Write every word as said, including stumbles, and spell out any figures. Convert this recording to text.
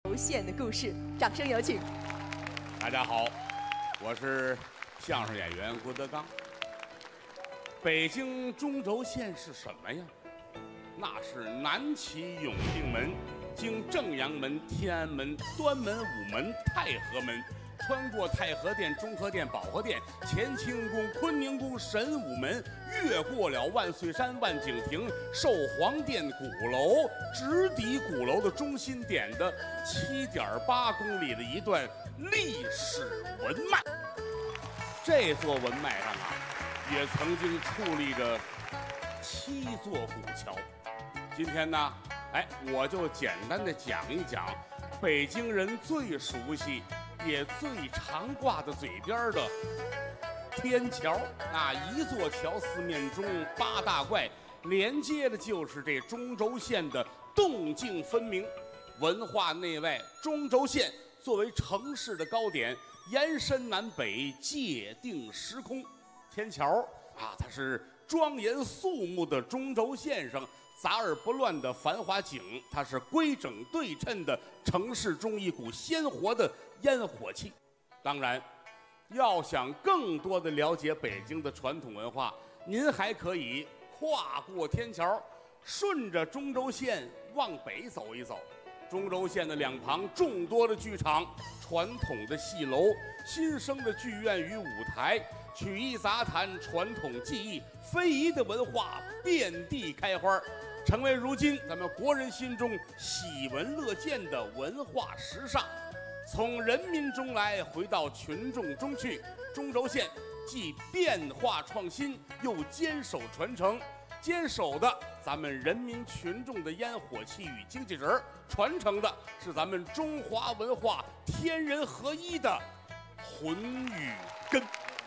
县的故事，掌声有请。 大家好，我是相声演员郭德纲。北京中轴线是什么呀？那是南起永定门，经正阳门、天安门、端门、午门、太和门，穿过太和殿、中和殿、保和殿、乾清宫、坤宁宫、神武门，越过了万岁山、万景亭、寿皇殿鼓楼，直抵鼓楼的中心点的七点八公里的一段历史文脉。这座文脉上啊，也曾经矗立着七座古桥。今天呢，哎，我就简单的讲一讲北京人最熟悉也最常挂在嘴边的天桥。那一座桥四面钟，八大怪，连接的就是这中轴线的动静分明。文化内外，中轴线作为城市的高点，延伸南北，界定时空。天桥啊，它是庄严肃穆的中轴线上杂而不乱的繁华景，它是规整对称的城市中一股鲜活的烟火气。当然，要想更多的了解北京的传统文化，您还可以跨过天桥，顺着中轴线往北走一走。中轴线的两旁众多的剧场，传统的戏楼，新生的剧院与舞台，曲艺杂谈，传统技艺，非遗的文化遍地开花，成为如今咱们国人心中喜闻乐见的文化时尚。从人民中来，回到群众中去，中轴线既变化创新，又坚守传承。坚守的咱们人民群众的烟火气与经济人，传承的是咱们中华文化天人合一的魂与根。